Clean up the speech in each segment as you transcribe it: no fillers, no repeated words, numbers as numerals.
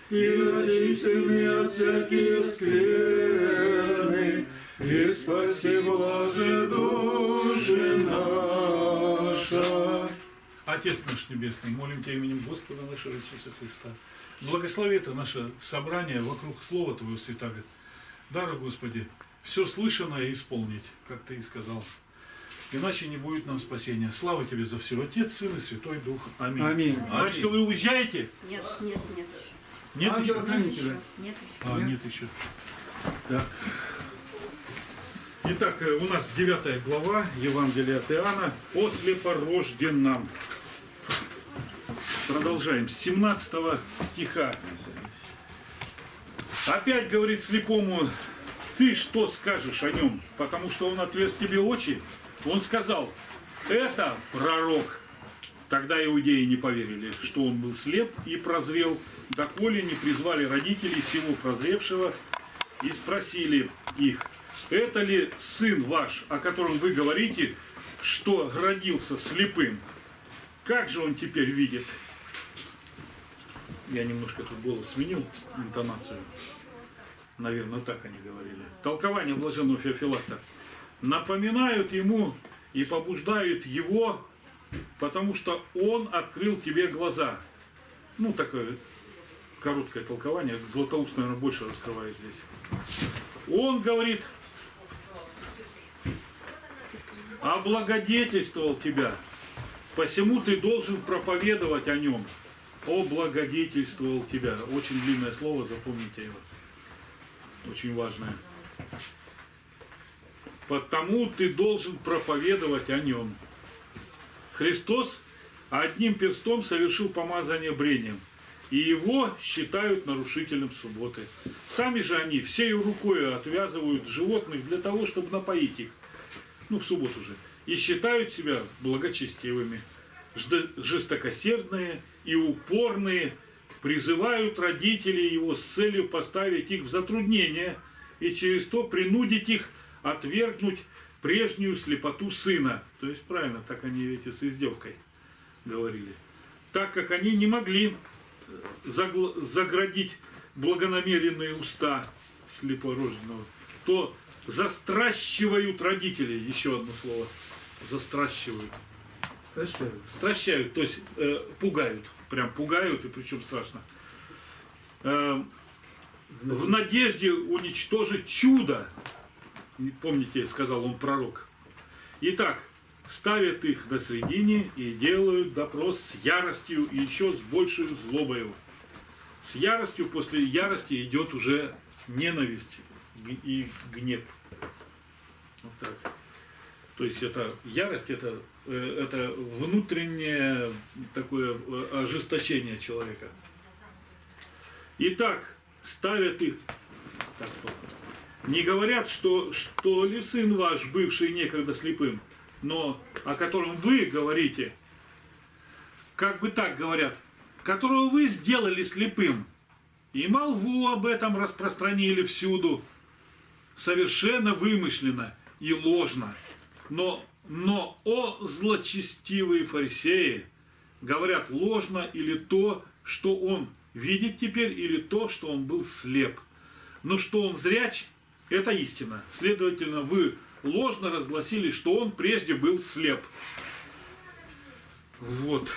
и очисти меня от всякие скверны, и спаси, блаже, души наша. Отец наш Небесный, молим Тебя именем Господа нашего Иисуса Христа. Благослови это наше собрание вокруг Слова Твоего Святаго. Дары, Господи, все слышанное исполнить, как Ты и сказал. Иначе не будет нам спасения. Слава Тебе за все, Отец, Сын и Святой Дух. Аминь. Аминь. Батюшка, вы уезжаете? Нет, нет, нет еще. Нет еще? Нет еще. Нет еще. Нет еще. Так. Итак, у нас 9 глава Евангелия от Иоанна о слепорожденном. Продолжаем. С 17 стиха. Опять говорит слепому: ты что скажешь о нем? Потому что он отверз тебе очи. Он сказал: это пророк. Тогда иудеи не поверили, что он был слеп и прозрел, доколе не призвали родителей всего прозревшего и спросили их: это ли сын ваш, о котором вы говорите, что родился слепым? Как же он теперь видит? Я немножко тут голос сменил, интонацию. Наверное, так они говорили. Толкование блаженного Феофилакта. Напоминают ему и побуждают его, потому что он открыл тебе глаза. Ну, такое короткое толкование. Златоуст, наверное, больше раскрывает здесь. Он говорит: облагодетельствовал тебя, посему ты должен проповедовать о нем. Облагодетельствовал тебя. Очень длинное слово, запомните его. Очень важное. Потому ты должен проповедовать о нем. Христос одним перстом совершил помазание брением, и его считают нарушителем субботы. Сами же они всей рукой отвязывают животных для того, чтобы напоить их, ну, в субботу же, и считают себя благочестивыми. Жестокосердные и упорные призывают родителей его с целью поставить их в затруднение и через то принудить их отвергнуть прежнюю слепоту сына. То есть правильно, так они эти с издевкой говорили. Так как они не могли заградить благонамеренные уста слепорожденного, то застращивают родителей. Еще одно слово. Застращивают. Стращают, то есть пугают. Прям пугают, и причем страшно. В надежде уничтожить чудо. Помните, сказал он пророк. Итак, ставят их на середине и делают допрос с яростью и еще с большей злобою. С яростью, после ярости идет уже ненависть и гнев. Вот так. То есть это ярость, это внутреннее такое ожесточение человека. Итак, ставят их. Так, не говорят, что ли сын ваш, бывший некогда слепым, но о котором вы говорите, как бы так говорят, которого вы сделали слепым, и молву об этом распространили всюду, совершенно вымышленно и ложно. Но о злочестивые фарисеи говорят ложно или то, что он видит теперь, или то, что он был слеп. Но что он зряч, это истина. Следовательно, вы ложно разгласили, что он прежде был слеп. Вот.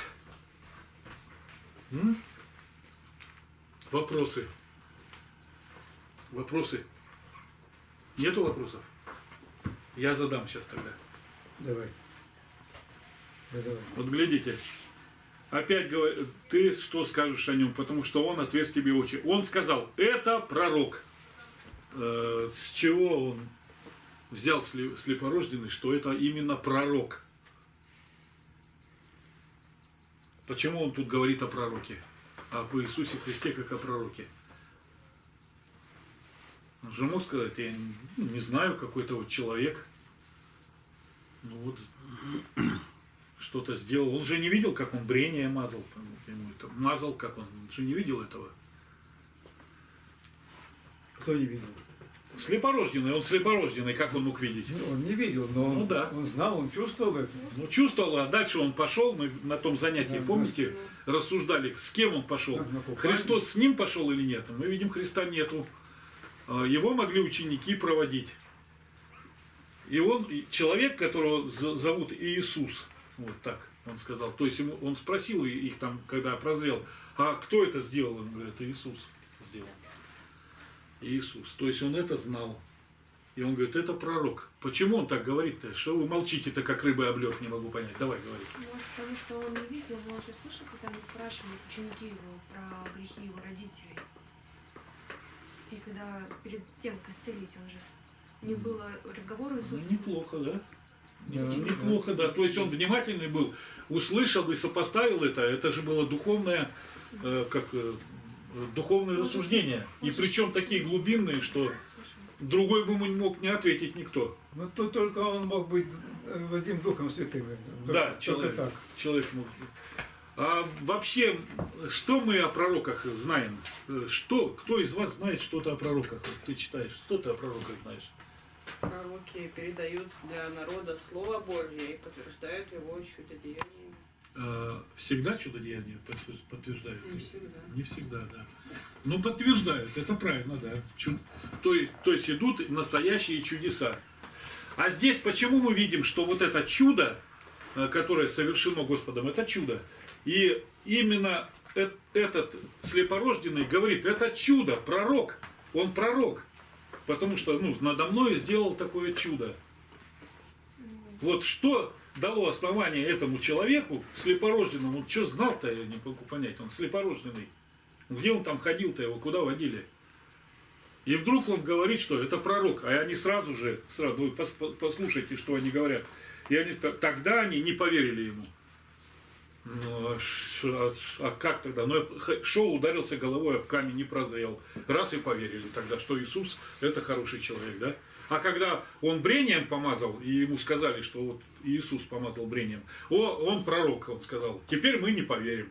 Вопросы? Вопросы? Нету вопросов? Я задам сейчас тогда. Давай. Давай. Вот глядите. Опять говорит, ты что скажешь о нем, потому что он отверз тебе очи. Он сказал: это пророк. С чего он взял слепорожденный, что это именно пророк? Почему он тут говорит о пророке? Об Иисусе Христе как о пророке? Он же мог сказать: я не знаю, какой-то вот человек, ну вот что-то сделал. Он же не видел, как он брение мазал, мазал, как он же не видел этого. Кто не видел? Слепорожденный, он слепорожденный, как он мог видеть? Ну, он не видел, но он, Ну да. он знал, он чувствовал это. Ну, чувствовал, а дальше он пошел, мы на том занятии, Да, помните, рассуждали, с кем он пошел. На купание. Христос с ним пошел или нет? Мы видим, Христа нету. Его могли ученики проводить. И он, человек, которого зовут Иисус, вот так он сказал. То есть он спросил их там, когда прозрел, а кто это сделал? Он говорит, Иисус сделал. Иисус. То есть он это знал. И он говорит, это пророк. Почему он так говорит-то? Что вы молчите-то, как рыбы об лед, не могу понять. Давай, говори. Может, потому что он не видел, но он же слышал, когда они спрашивали ученики его про грехи его родителей. И когда перед тем, как исцелить, он же не было разговора Иисуса. Неплохо, да? Да, Неплохо, да. То есть он внимательный был, услышал и сопоставил это. Это же было духовное, духовное рассуждение. И причем такие глубинные, что другой бы ему не мог не ответить никто. Ну, тут только он мог быть Вадим Духом Святым. Да, только так. человек мог. А вообще, что мы о пророках знаем? Кто из вас знает что-то о пророках? Вот ты читаешь, что ты о пророках знаешь? Пророки передают для народа Слово Божье и подтверждают его чудодеяниями. Всегда чудодеяния подтверждают? Не всегда. Не всегда, да. Ну, подтверждают, это правильно, да. То есть идут настоящие чудеса. А здесь почему мы видим, что вот это чудо, которое совершено Господом, это чудо. И именно этот слепорожденный говорит, это чудо, пророк, он пророк. Потому что надо мной сделал такое чудо. Вот что дало основание этому человеку, слепорожденному, он что знал-то, я не могу понять, он слепорожденный. Где он там ходил-то, его куда водили? И вдруг он говорит, что это пророк. А они сразу вы послушайте, что они говорят. И тогда они не поверили ему. Ну, а как тогда? Ну, шел, ударился головой об камень, не прозрел. Раз и поверили тогда, что Иисус это хороший человек, да? А когда он брением помазал, и ему сказали, что вот Иисус помазал брением, он пророк, он сказал, теперь мы не поверим.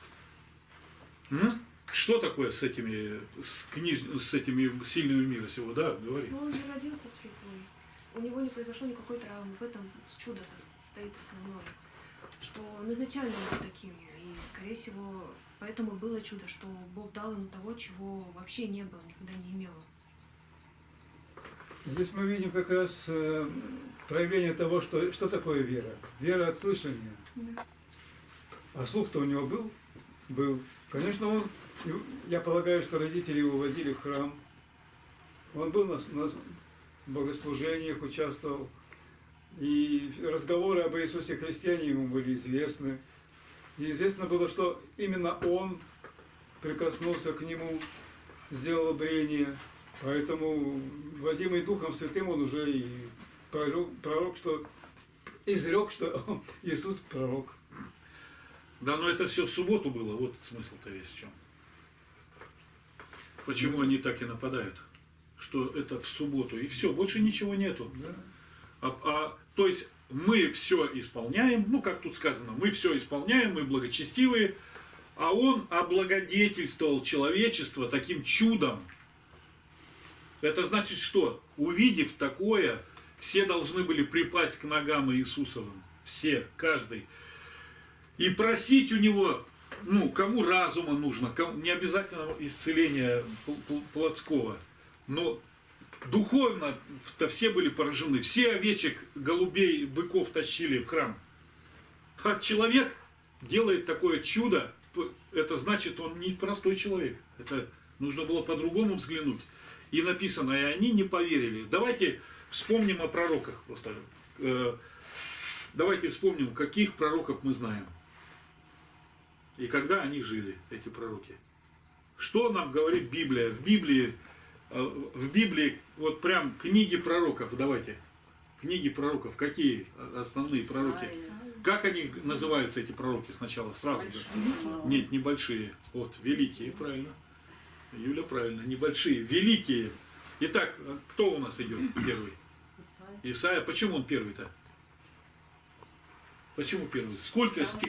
Что такое с этими сильными мира сего, да, говори. Но он же родился слепой. У него не произошло никакой травмы. В этом чудо состоит основное. Что он изначально был таким. И, скорее всего, поэтому было чудо, что Бог дал ему того, чего вообще не было, никогда не имел. Здесь мы видим как раз проявление того, что такое вера. Вера от слышания. Да. А слух-то у него был? Был. Конечно, я полагаю, что родители его водили в храм. Он был на богослужениях, участвовал. И разговоры об Иисусе Христе ему были известны. И известно было, что именно он прикоснулся к нему, сделал брение. Поэтому, водимый Духом Святым, он уже и пророк, что изрек, что Иисус пророк. Да, но это все в субботу было, вот смысл-то весь в чем. Почему они так и нападают? Что это в субботу, и все, больше ничего нету. Да. То есть мы все исполняем, как тут сказано, мы все исполняем, мы благочестивые, а он облагодетельствовал человечество таким чудом. Это значит что? Увидев такое, все должны были припасть к ногам Иисусовым. Все, каждый. И просить у него, кому разума нужно, не обязательно исцеления плотского, но духовно-то все были поражены. Все овечек, голубей, быков тащили в храм. А человек делает такое чудо, это значит, он не простой человек. Это нужно было по-другому взглянуть. И написано, и они не поверили. Давайте вспомним о пророках просто. Давайте вспомним, каких пророков мы знаем. И когда они жили, эти пророки. Что нам говорит Библия? В Библии вот прям книги пророков, давайте. Книги пророков. Какие основные пророки? Как они называются, эти пророки сначала? Сразу же. Нет, небольшие. Вот, великие, правильно. Юля, правильно, небольшие, великие. Итак, кто у нас идет первый? Исайя. Почему он первый-то? Почему первый? Сколько стихов?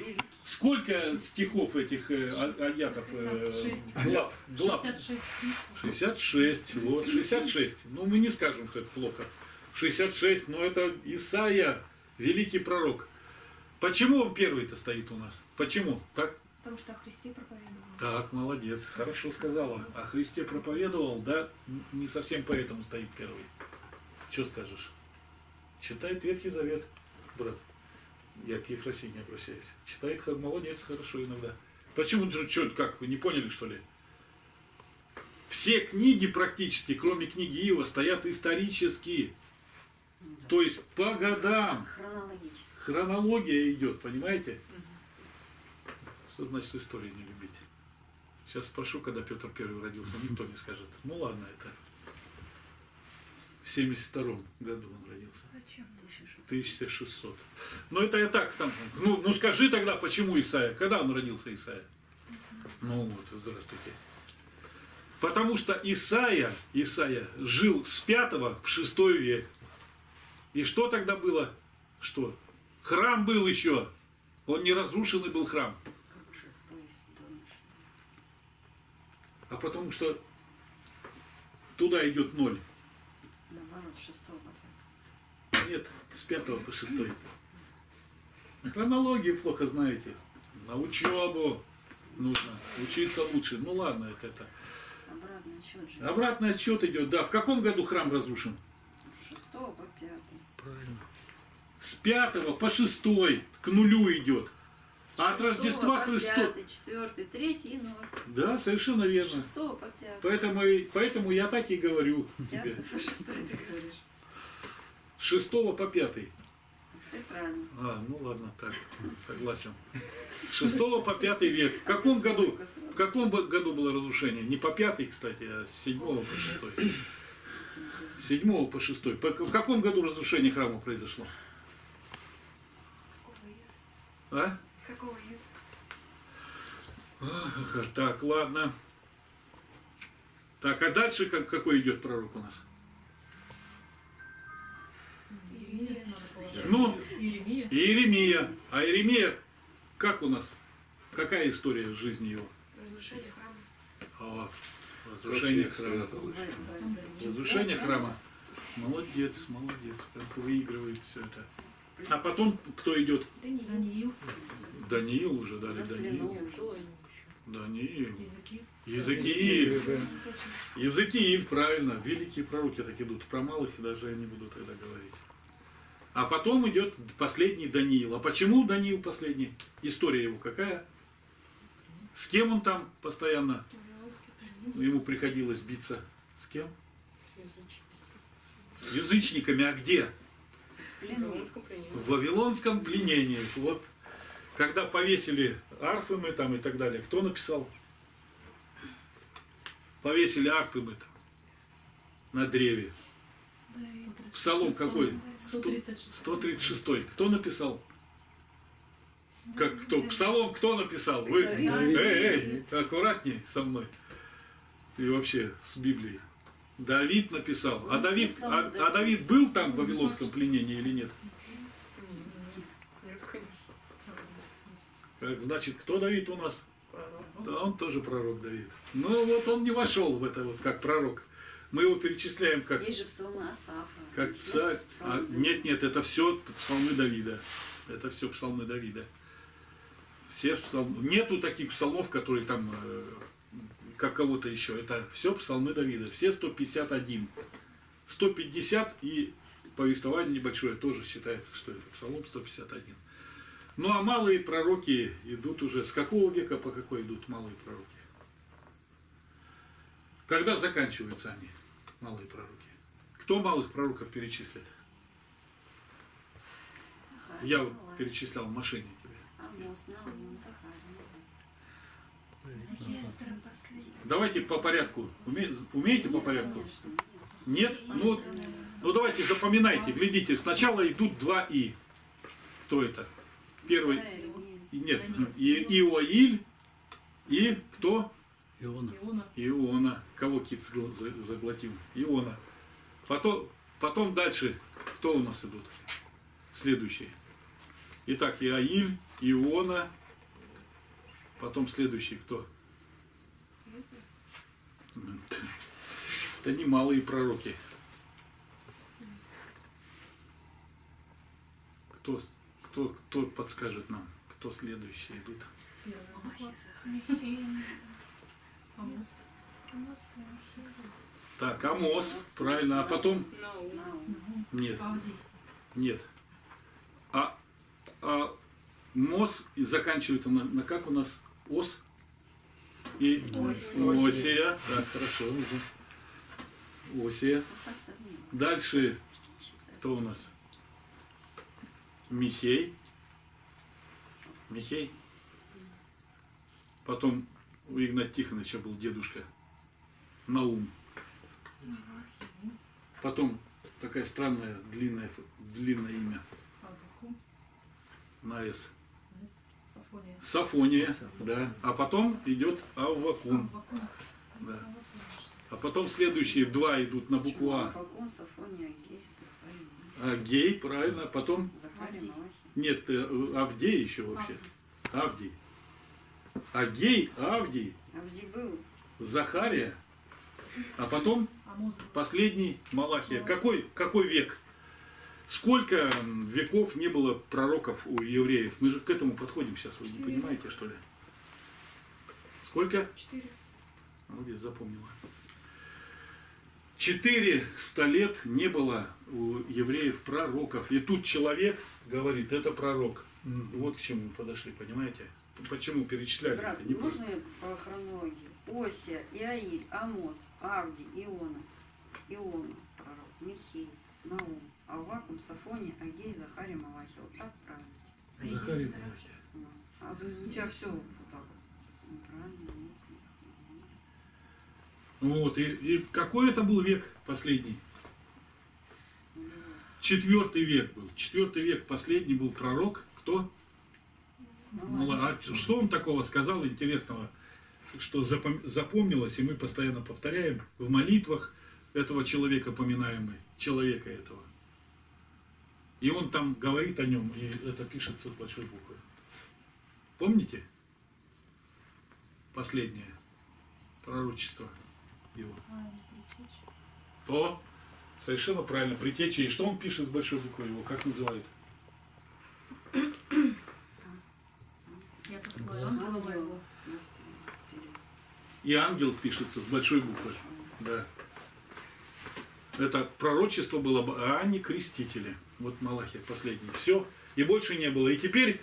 Сколько стихов этих аятов? 66. Глав? 66. 66. Вот, 66. Ну, мы не скажем, что это плохо. 66, но это Исаия, великий пророк. Почему он первый-то стоит у нас? Почему? Так? Потому что о Христе проповедовал. Так, молодец, хорошо сказала. О Христе проповедовал, да, не совсем поэтому стоит первый. Что скажешь? Читает Ветхий Завет, брат. Я к Ефросине обращаюсь. Читает, молодец, хорошо иногда. Почему, что, как, вы не поняли, что ли? Все книги практически, кроме книги Иова, стоят исторически. То есть по годам. Хронологически. Хронология идет, понимаете? Что значит историю не любить? Сейчас спрошу, когда Петр Первый родился, никто не скажет. Ну ладно, это в 72-м году он родился. Зачем? 1600. Но это я так там. Ну скажи тогда, почему Исаия? Когда он родился, Исаия? Ну вот, здравствуйте. Потому что Исаия жил с 5 в 6 век. И что тогда было? Что? Храм был еще. Он не разрушенный был храм. А потому что туда идет 0. Наоборот, 6 Нет, с 5 по 6. Хронологию плохо знаете. На учебу нужно учиться лучше. Ну ладно, это. Обратный отсчет же. Обратный отсчет идет. Да, в каком году храм разрушен? С 6 по 5. Правильно. С 5 по 6 к нулю идет. А от Рождества Христова. 5, 4, 3 и 0. Да, совершенно верно. 6 по 5. Поэтому я так и говорю 5 тебе. по 6 ты говоришь. С 6 по 5. Ты правильно. Ну ладно, так, согласен. С 6 по 5 век. В каком году было разрушение? Не по 5, кстати, а с 7 по 6. С 7 по 6. В каком году разрушение храма произошло? Какого из? А? Какого из? Так, ладно. Так, а дальше какой идет пророк у нас? Иеремия. Ну, Иеремия. Иеремия. А Иеремия, как у нас? Какая история жизни его? Разрушение храма. Разрушение храма. Потом Дарвин. Разрушение храма. Молодец, молодец. Как выигрывает все это. А потом кто идет? Даниил. Даниил уже дали, Даниил. Кто они? Даниил. Языки. Языкииль. Да. Языкииль, правильно. Великие пророки так идут. Про малых даже я не буду тогда говорить. А потом идет последний Даниил. А почему Даниил последний? История его какая? С кем он там постоянно? Ему приходилось биться. С кем? С язычниками. А где? В Вавилонском пленении. В Вавилонском пленении. Вот. Когда повесили арфы мы там и так далее. Кто написал? Повесили арфы мы там. На древе. Псалом какой? 136. 136. Кто написал? Кто? Псалом кто написал? Вы? Эй, аккуратней со мной. И вообще с Библией. Давид написал. А Давид был там в Вавилонском пленении или нет? Нет, конечно. Значит, кто Давид у нас? Пророк. Да, он тоже пророк Давид. Ну вот он не вошел в это вот как пророк. Мы его перечисляем как Есть же псалмы Асафа. как царь. Нет, это все псалмы Давида. Это все псалмы Давида. Все псалмы. Нету таких псалмов, которые там, как кого-то еще. Это все псалмы Давида. Все 151. 150 и повествование небольшое тоже считается, что это псалом 151. Ну а малые пророки идут уже. С какого века по какой идут малые пророки? Когда заканчиваются они, малые пророки? Кто малых пророков перечислит? Я вот перечислял в машине тебе. Амос, Наум, Захария. Давайте по порядку. Умеете по порядку? Нет? Ну давайте запоминайте, глядите. Сначала идут два И. Кто это? Первый. Нет. Иоиль. И кто? Иона. Кого кит заглотил? Иона. Потом дальше. Кто у нас идут? Следующие. Итак, Иоиль, Иона, Потом следующий кто? Это немалые пророки. Кто подскажет нам, кто следующие идут? Амос. Так, Амос, правильно. А потом? Наум. Наум. Нет, Авдий. нет. А Мос и заканчивает на как у нас? Ос и Осия. Так, хорошо уже. Осия. Дальше кто у нас? Михей. Михей. Потом у Игната Тихоновича был дедушка. Наум. Потом такая странная, длинное имя. Авакум. На С. Сафония. Сафония. Да. А потом идет Аввакум. Авакум. Да. А потом следующие два идут на букву А. Авакум, Сафония, Агей, Захария. Агей, правильно. А потом Захария, Авдий. Малахия. нет, Авдей еще вообще. Авдий. Агей, Авдий, Авдий был. Захария. А потом Амос. последний Малахия. Какой век? Сколько веков не было пророков у евреев? Мы же к этому подходим сейчас, вы не понимаете, что ли? Сколько? 4. Молодец, запомнила. 400 лет не было у евреев пророков. И тут человек говорит, это пророк. Вот к чему мы подошли, понимаете? Почему перечисляли Брат, это? Не можно я по хронологии? Осия, Иаиль, Амос, Авдий, Иона, пророк, Михей, Наум, Аввакум, Сафония, Агей, Захария, Малахия. Вот так правильно? Захария Малахия. Ну, а у тебя все вот так вот. Неправильно, нет. Вот, и какой это был век последний? 4 век был. 4 век последний был пророк. Кто? А что он такого сказал интересного, что запомнилось, и мы постоянно повторяем в молитвах этого человека, поминаемый, человека этого. И он там говорит о нем, и это пишется с большой буквы. Помните? Последнее пророчество его. То, совершенно правильно, притеча. И что он пишет с большой буквы его? Как называет? Я посылаю ангела моего. И ангел пишется с большой буквы. Да. Это пророчество было об Иоанне Крестителе. Вот Малахия последний. Все. И больше не было. И теперь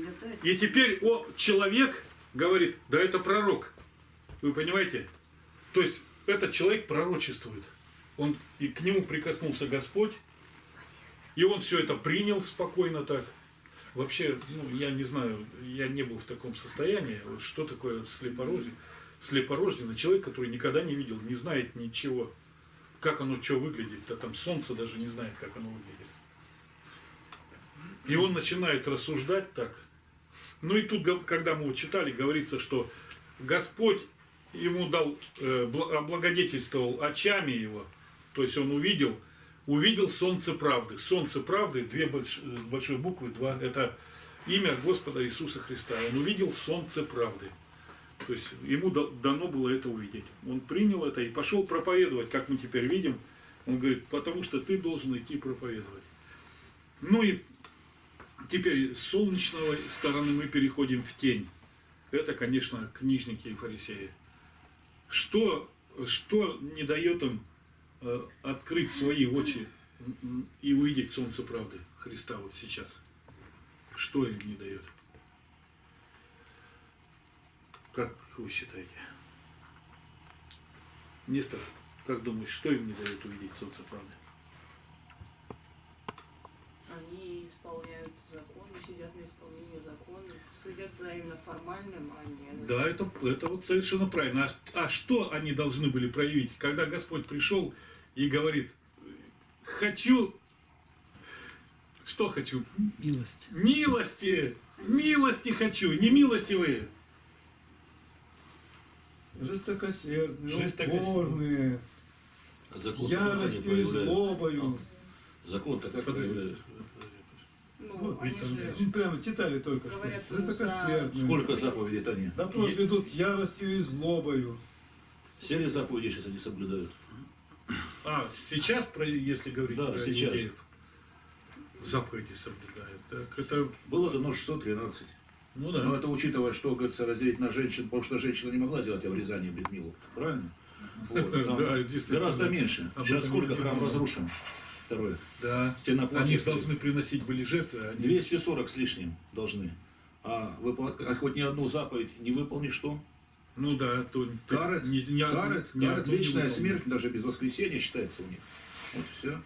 человек говорит, да это пророк. Вы понимаете? То есть этот человек пророчествует. И к нему прикоснулся Господь. И он все это принял спокойно так. Вообще, я не знаю, я не был в таком состоянии. Вот что такое слепорожденный человек, который никогда не видел, не знает ничего, как оно что выглядит. А там солнце даже не знает, как оно выглядит. И он начинает рассуждать так. Ну и тут, когда мы читали, говорится, что Господь ему дал, облагодетельствовал очами его, то есть он увидел солнце правды. Солнце правды, большой буквы, 2, это имя Господа Иисуса Христа. Он увидел солнце правды. То есть ему дано было это увидеть. Он принял это и пошел проповедовать, как мы теперь видим. Он говорит, потому что ты должен идти проповедовать. Ну и теперь с солнечной стороны мы переходим в тень. Это, конечно, книжники и фарисеи. Что не дает им открыть свои очи и увидеть солнце правды Христа вот сейчас? Что им не дает? Как вы считаете? Нестор, как думаешь, что им не дает увидеть солнце правды? Они исполняют законы, сидят на исполнении закона, следят за именно формальным, а не... Да, это вот совершенно правильно. А что они должны были проявить, когда Господь пришел и говорит, хочу... Что хочу? Милости! Милости хочу, не милостивые. Жестокосердные, упорные, с яростью и злобою. Закон-то как Подожди. проявляется? Ну, Вот, они там, же ну, прямо читали только говорят, что. Это ну, за- косвертные. Сколько заповедей они? Допрос ведут с яростью и злобою. Все ли заповеди сейчас они соблюдают? А, сейчас, если говорить Да, про сейчас. иудеев, заповеди соблюдают. Так это, Было дано 613. ну да. Но это учитывая, что, говорится, разделить на женщин, потому что женщина не могла сделать обрезание бритмилу. Правильно? Вот, там Да, действительно. гораздо меньше. Об Сейчас этом сколько не храм думал. разрушен? Второе. Да. Стена Они плачет. должны приносить были жертвы, а они... 240 с лишним должны. А хоть ни одну заповедь не выполнишь, что? Ну да, то Карет, карет, ни карет, одну не вечная выполнил. смерть, даже без воскресения считается у них. Вот все.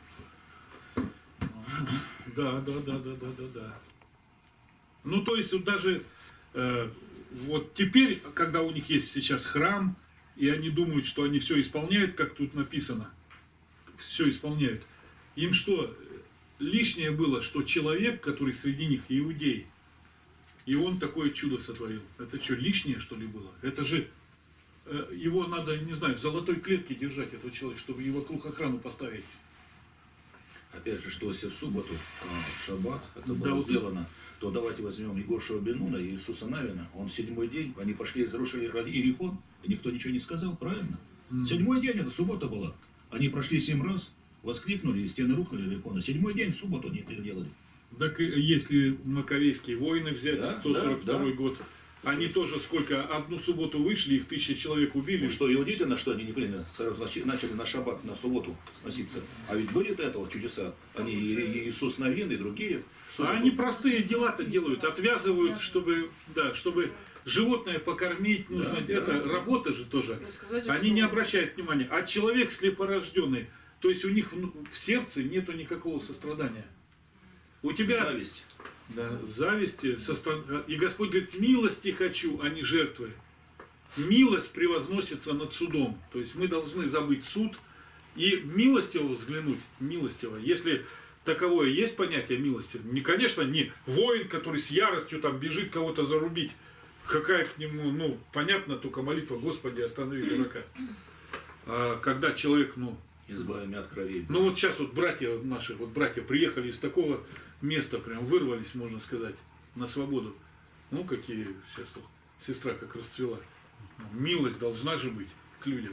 Да. Ну, то есть, вот даже вот теперь, когда у них есть сейчас храм, и они думают, что они все исполняют, как тут написано, все исполняют, им что, лишнее было, что человек, который среди них иудей, и он такое чудо сотворил. Это что, лишнее, что ли, было? Это же его надо, не знаю, в золотой клетке держать, этого человека, чтобы его вокруг охрану поставить. Опять же, что если в субботу, в шаббат это Да, было вот сделано, то давайте возьмем Егошева бен-Нуна и Иисуса Навина. Он в 7-й день, они пошли и разрушили Иерихон, и никто ничего не сказал, правильно? 7-й день, это суббота была. Они прошли 7 раз, воскликнули, и стены рухнули Иерихона. 7-й день, в субботу они это делали. Так если Маковейские войны взять, Да, 142 да. год, они тоже сколько, одну субботу вышли, их 1000 человек убили. Ну, что и удивительно, что они не приняли, сразу начали на шаббат, на субботу сноситься. А ведь были до этого чудеса. Они и Иисус Навин, и другие. в А субботу. они простые дела-то делают, отвязывают, чтобы животное покормить, нужно, Да, это да. работа же тоже. Рассказать, Они что- не обращают внимания. А человек слепорожденный, то есть у них в сердце нету никакого сострадания. У тебя Зависть. да, зависть, и Господь говорит, милости хочу, а не жертвы. Милость превозносится над судом. То есть мы должны забыть суд и милостиво взглянуть. Милостиво. Если таковое есть понятие милости, не, конечно, не воин, который с яростью там бежит кого-то зарубить. Какая к нему, ну, понятно, только молитва, Господи, останови дурака. А когда человек, Избави меня от крови. ну вот сейчас вот братья наши, вот братья приехали из такого места, прям вырвались, можно сказать, на свободу. Ну какие сейчас вот, сестра как расцвела. Милость должна же быть к людям.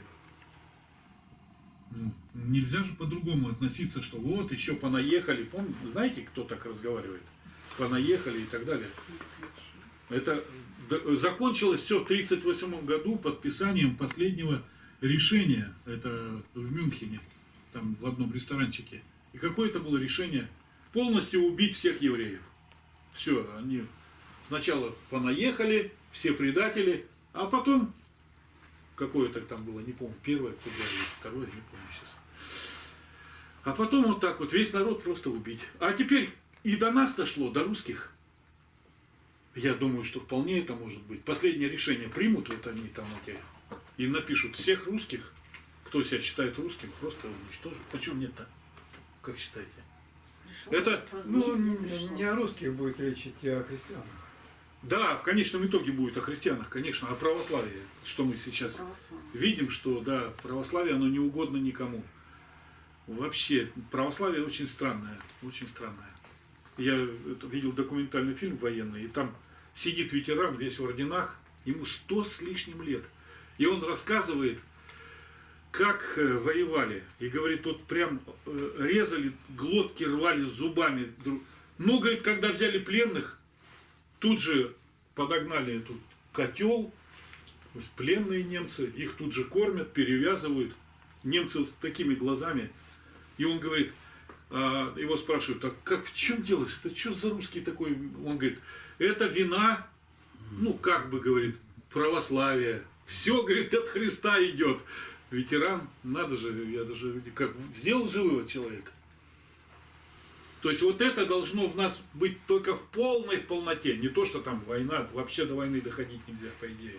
Ну, нельзя же по-другому относиться, что вот еще понаехали. Помните, знаете, кто так разговаривает? Понаехали и так далее. Это закончилось все в 1938 году подписанием последнего решения. Это в Мюнхене, там в одном ресторанчике. И какое это было решение? Полностью убить всех евреев. Все, они сначала понаехали, все предатели, а потом, какое-то там было, не помню, первое, октября или второе, не помню сейчас. А потом вот так вот весь народ просто убить. А теперь и до нас дошло, до русских. Я думаю, что вполне это может быть. Последнее решение примут вот они там эти, и напишут всех русских, кто себя считает русским, просто уничтожат. Почему нет-то? Как считаете? Это, Ну, не о русских будет речь идти, а о христианах. да, в конечном итоге будет о христианах, конечно, о православии, что мы сейчас Православие. видим, что да, православие, оно не угодно никому. Вообще, православие очень странное, очень странное. Я видел документальный фильм военный, и там сидит ветеран, весь в орденах, ему 100 с лишним лет. И он рассказывает, как воевали. И говорит, вот прям резали, глотки рвали зубами. Но, говорит, когда взяли пленных, тут же подогнали этот котел, то есть пленные немцы, их тут же кормят, перевязывают. Немцы вот с такими глазами. И он говорит, его спрашивают, а как, в чем дело? Это что за русский такой? Он говорит, это вина, ну как бы говорит, православие. Все, говорит, от Христа идет. Ветеран, надо же, я даже как сделал же вывод человек. То есть вот это должно в нас быть только в полноте. Не то, что там война, вообще до войны доходить нельзя, по идее.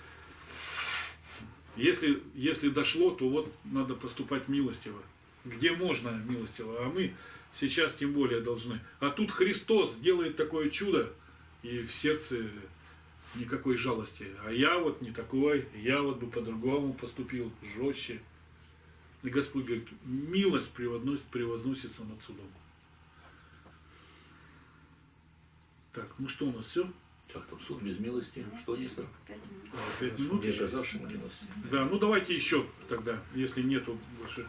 Если дошло, то вот надо поступать милостиво. Где можно милостиво, а мы сейчас тем более должны. А тут Христос делает такое чудо, и в сердце никакой жалости. А я вот не такой, я вот бы по-другому поступил, жестче. И Господь говорит, милость превозносится над судом. Так, ну что у нас все? Как там суд без милости? Что не так? 5 минут. 5 минут Не еще? оказавшему милости. Да, ну давайте еще тогда, если нету больше.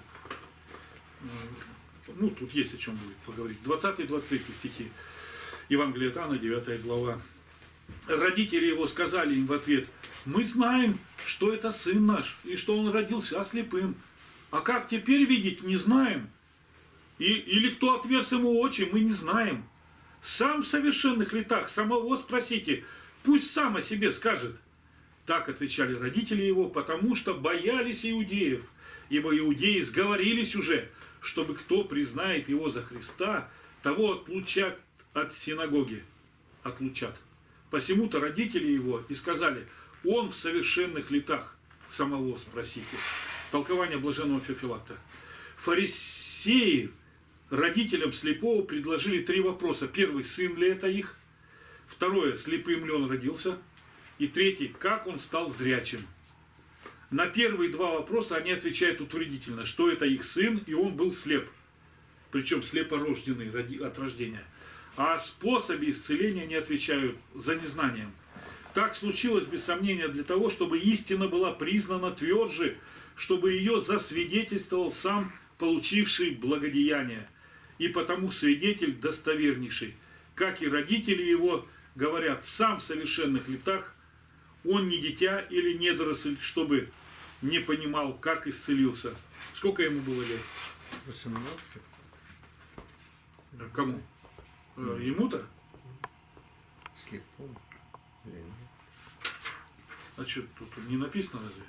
Ну, тут есть о чем будет поговорить. 20-23 стихи. Евангелие от Иоанна, 9 глава. Родители его сказали им в ответ: мы знаем, что это сын наш, и что он родился слепым. А как теперь видеть, не знаем. Или кто отверз ему очи, мы не знаем. Сам в совершенных летах, самого спросите, пусть сам о себе скажет. Так отвечали родители его, потому что боялись иудеев, ибо иудеи сговорились уже, чтобы кто признает его за Христа, того отлучат от синагоги. Отлучат. Посему-то родители его и сказали: он в совершенных летах, самого спросите. Толкование блаженного Феофилакта. Фарисеи родителям слепого предложили 3 вопроса. Первый: сын ли это их? Второе: слепым ли он родился? И третий: как он стал зрячим? На первые 2 вопроса они отвечают утвердительно, что это их сын, и он был слеп. Причем слепорожденный от рождения. А о способе исцеления не отвечают за незнанием. Так случилось, без сомнения, для того, чтобы истина была признана тверже, чтобы ее засвидетельствовал сам получивший благодеяние. И потому свидетель достовернейший. Как и родители его говорят: сам в совершенных летах, он не дитя или недоросль, чтобы не понимал, как исцелился. Сколько ему было лет? 18. Кому? Ему-то? Слепому. А что тут не написано разве?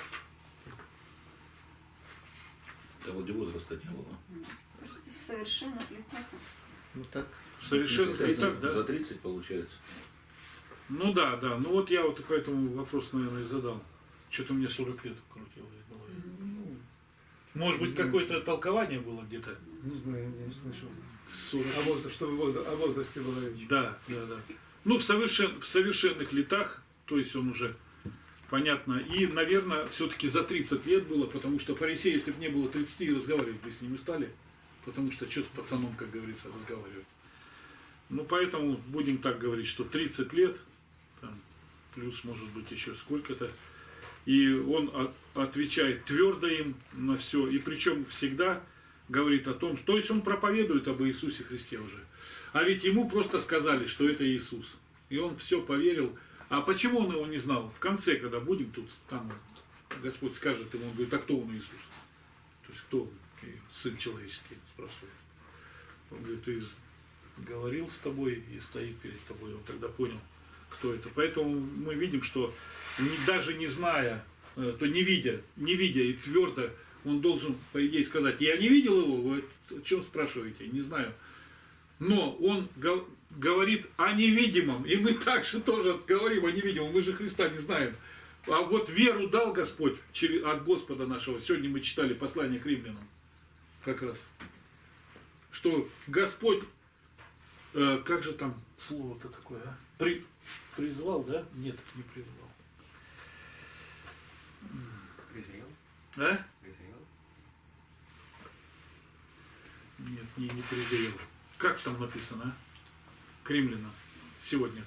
Да вот возраста не было. Просто в совершенных летах. Ну так. В совершенных летах, да? За 30 получается. Ну да, да. Ну вот я вот поэтому вопрос, наверное, и задал. Что-то мне 40 лет крутило в голове. Может быть, какое-то толкование было где-то? Не знаю, я не слышал. 40. А возраст, что о возрасте была речь? Да, да, да. Ну, в совершенных летах, то есть он уже, понятно, и, наверное, все-таки за 30 лет было, потому что фарисеи, если бы не было 30, разговаривать бы с ними стали, потому что что-то пацаном, как говорится, разговаривать. Ну, поэтому будем так говорить, что 30 лет, там, плюс, может быть, еще сколько-то, и он отвечает твердо им на все, и причем всегда говорит о том, то есть он проповедует об Иисусе Христе уже. А ведь ему просто сказали, что это Иисус. И он все поверил. А почему он его не знал? В конце, когда будем тут, там Господь скажет ему, он говорит: а кто он, Иисус? То есть кто он? И Сын человеческий, спрашивает. Он говорит: ты говорил с тобой и стоит перед тобой. Он тогда понял, кто это. Поэтому мы видим, что даже не зная, то не видя и твердо, он должен, по идее, сказать: я не видел его, вы о чем спрашиваете? Не знаю. Но он говорит о невидимом, и мы также тоже говорим о невидимом, мы же Христа не знаем. А вот веру дал Господь от Господа нашего. Сегодня мы читали послание к римлянам, как раз. Что Господь, как же там слово-то такое, а? Призвал, да? Нет, не призвал. Презрел? А? Презрел? Нет, не презрел. Как там написано, а? К римлянам сегодня.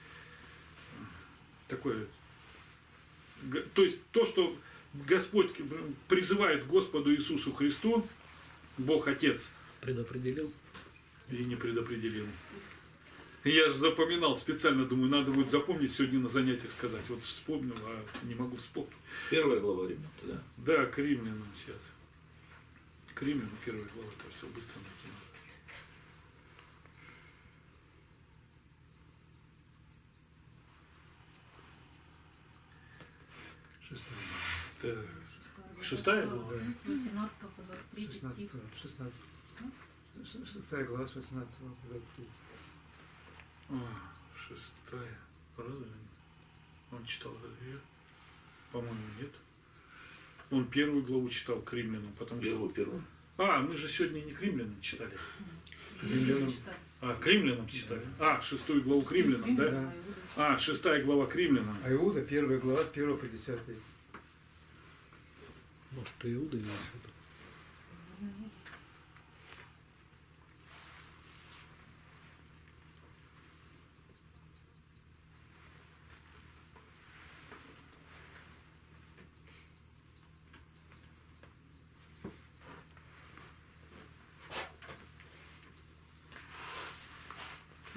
Такое. То есть то, что Господь призывает Господу Иисусу Христу, Бог Отец, предопределил и не предопределил. Я же запоминал специально, думаю, надо будет запомнить сегодня на занятиях сказать. Вот вспомнил, а не могу вспомнить. 1 глава Римлян, да? Да, к римлянам сейчас. К римлянам 1 глава, это все быстро найти надо. Так. 6 глава? С 18 по 23 стих. 16. 6 глава с 18 по 23. 6. Правда? Он читал разве? По-моему, нет. Он 1 главу читал к римлянам, потому что... Первую. Мы же сегодня не к римлянам читали. К римлянам. К римлянам читали. 6 главу к римлянам, да? 6 глава к римлянам. А Иуда, 1 глава с 1 по 10. Может, ты Иуда имеешь в виду?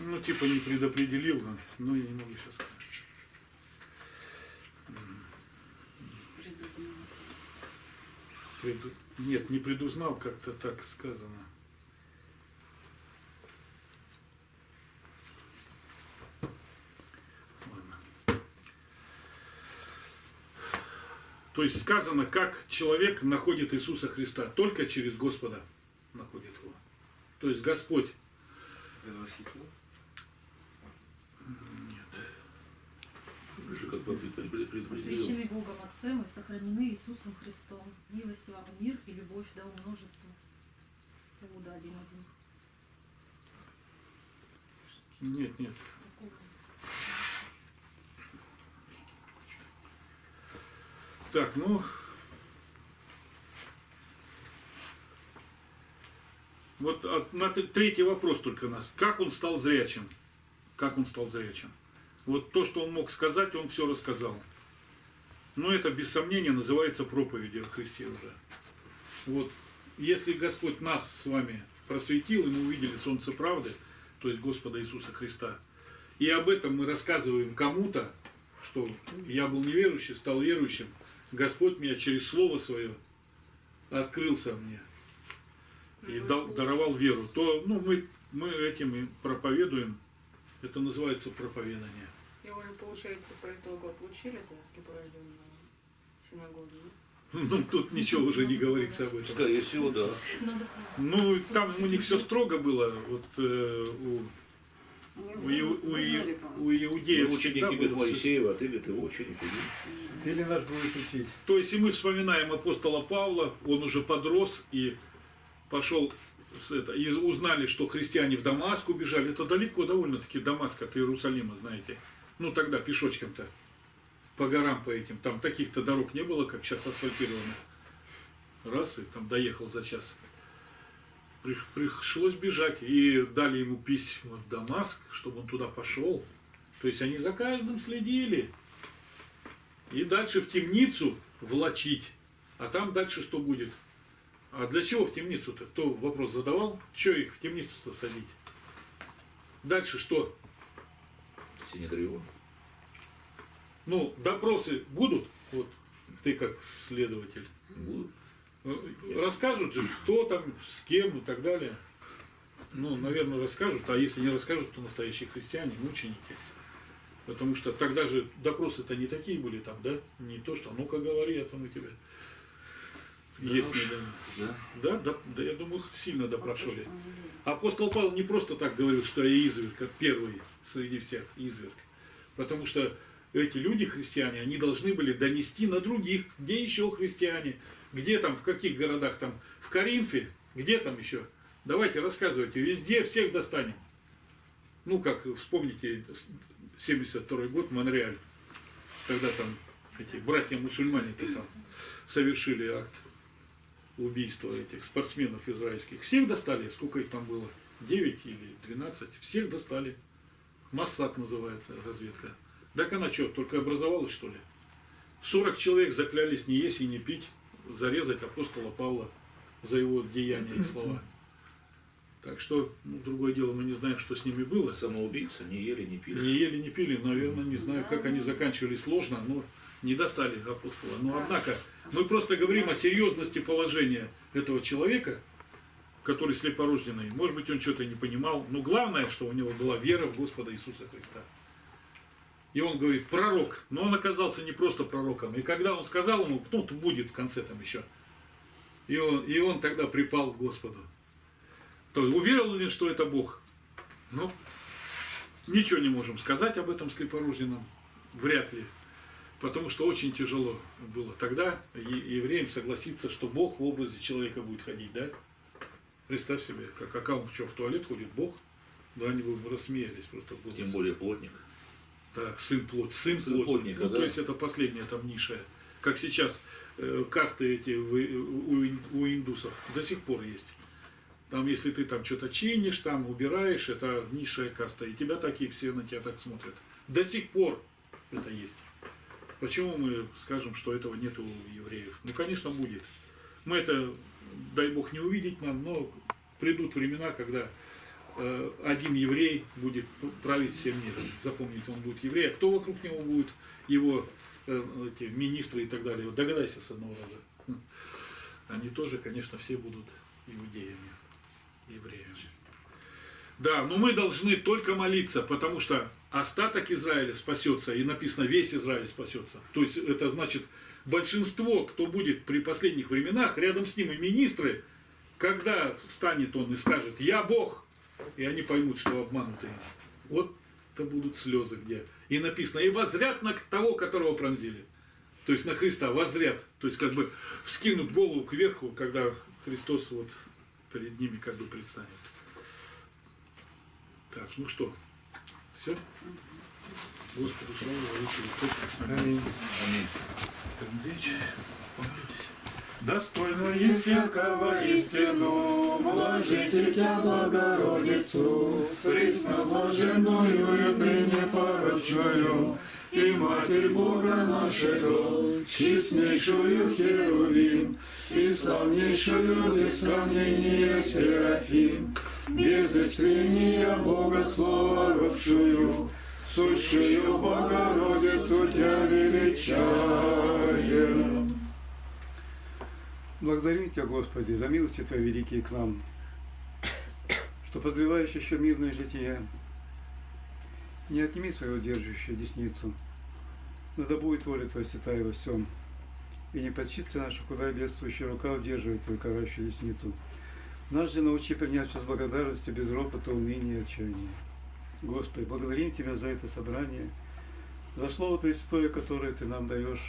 Ну, типа не предопределил, но я не могу сейчас сказать. Предузнал. Нет, не предузнал, как-то так сказано. Ладно. То есть сказано, как человек находит Иисуса Христа. Только через Господа находит его. То есть Господь. Же как бы предопределил. Освящены Богом Отцем и сохранены Иисусом Христом. Милость вам и мир, и любовь да умножится. Иуда 1:1. Нет, нет. Так, ну. Вот на третий вопрос только у нас. Как он стал зрячим? Как он стал зрячим? Вот то, что он мог сказать, он все рассказал. Но это, без сомнения, называется проповедью о Христе уже. Вот, если Господь нас с вами просветил, и мы увидели солнце правды, то есть Господа Иисуса Христа, и об этом мы рассказываем кому-то, что я был неверующий, стал верующим, Господь меня через Слово Свое открылся мне и даровал веру, то ну, мы этим и проповедуем. Это называется проповедание. И уже, получается, про это год учили, да, слепорожденного синагоги? Ну, тут ничего уже не говорится об этом. Скорее всего, да. Ну, там у них все строго было. Вот у иудеев Мы ученики, всегда говорит, было всё. Моисеева, а ты, говорит, его ученик. иди. Ты ли наш будешь учить? То есть, и мы вспоминаем апостола Павла, он уже подрос и пошел, и узнали, что христиане в Дамаск убежали. Это далеко довольно-таки Дамаск от Иерусалима, знаете. Ну, тогда пешочком-то, по горам по этим. Там таких-то дорог не было, как сейчас асфальтированных. Раз, и там доехал за час. Пришлось бежать. И дали ему письма в Дамаск, чтобы он туда пошел. То есть, они за каждым следили. И дальше в темницу влачить. А там дальше что будет? А для чего в темницу-то? Кто вопрос задавал? Что их в темницу-то садить? Дальше что? Синедрион. Ну, допросы будут? Вот ты как следователь. Будут. Расскажут же, кто там, с кем и так далее. Ну, наверное, расскажут. А если не расскажут, то настоящие христиане, мученики. Потому что тогда же допросы-то не такие были там, да? Не то, что ну-ка говори, а то мы тебя... Есть да, я думаю, сильно допрашивали. Апостол Павел не просто так говорил, что я изверг, как первый среди всех изверг. Потому что эти люди, христиане, они должны были донести на других, где еще христиане, где там, в каких городах там, в Коринфе, где там еще. Давайте рассказывайте, везде всех достанем. Ну, как вспомните, 72-й год, Монреаль, когда там эти братья-мусульмане-то там совершили акт убийства этих спортсменов израильских. Всех достали, сколько их там было? 9 или 12. Всех достали. Моссад называется разведка. Так она что, только образовалась, что ли? 40 человек заклялись не есть и не пить, зарезать апостола Павла за его деяния и слова. Так что, ну, другое дело, мы не знаем, что с ними было. Самоубийцы не ели, не пили. Не ели, не пили, наверное, не знаю, как они заканчивали сложно, но не достали апостола. Но однако, мы просто говорим о серьезности положения этого человека, который слепорожденный. Может быть, он что-то не понимал, но главное, что у него была вера в Господа Иисуса Христа. И он говорит, пророк. Но он оказался не просто пророком. И когда он сказал ему, ну, будет в конце там еще. И он тогда припал к Господу. То уверил ли, что это Бог? Ну, ничего не можем сказать об этом слепорожденном. Вряд ли. Потому что очень тяжело было тогда евреям согласиться, что Бог в образе человека будет ходить, да? Представь себе, как он в туалет ходит, Бог. Да, они бы рассмеялись просто. Тем более плотник. Да, сын плотника, ну, да? То есть это последняя там низшая. Как сейчас касты эти у индусов до сих пор есть. Там, если ты там что-то чинишь, там убираешь, это низшая каста. И тебя такие все на тебя так смотрят. До сих пор это есть. Почему мы скажем, что этого нет у евреев? Ну, конечно, будет. Мы это, дай Бог, не увидеть нам, но придут времена, когда один еврей будет править всем миром. Запомните, он будет еврей. А кто вокруг него будет? Его эти министры и так далее. Вот догадайся с одного раза. Они тоже, конечно, все будут иудеями, евреями. Да, но мы должны только молиться, потому что остаток Израиля спасется, и написано, весь Израиль спасется. То есть это значит, большинство, кто будет при последних временах, рядом с ним и министры, когда встанет он и скажет, я Бог, и они поймут, что обманутые. Вот это будут слезы где. И написано, и воззрят на того, которого пронзили. То есть на Христа воззрят. То есть как бы вскинут голову кверху, когда Христос вот перед ними как бы предстанет. Так, ну что, все? Господу слава, великий. Аминь. Аминь. Андреевич, помолитесь. Достойно есть всякого истину, вложите Тя, Богородицу, пресноблаженную и пренепорочную, и Матерь Бога нашего, честнейшую Херувим, и славнейшую без сравнения Серафим, без истления Бога Слова родшую, сущую Богородицу Тя величаем. Благодарим Тебя, Господи, за милости Твои великие к нам, что продлеваешь еще мирное житие. Не отними свою держащую десницу, но да будет воля Твоя святая во всем, и не подчится наша худая бедствующая рука удерживает Твою карающую десницу. Нас же научи принять все с благодарностью, без ропота, уныния и отчаяния. Господи, благодарим Тебя за это собрание, за Слово Твое святое, которое Ты нам даешь,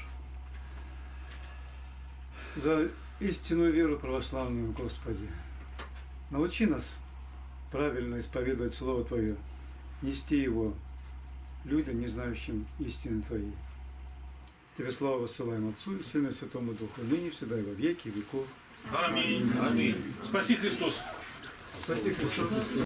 за истинную веру православную, Господи. Научи нас правильно исповедовать Слово Твое, нести его людям, не знающим истины Твоей. Тебе славу высылаем Отцу и Сыну и Святому Духу, ныне, всегда и во веки веков. Аминь. Аминь. Спаси Христос. Спаси Христос.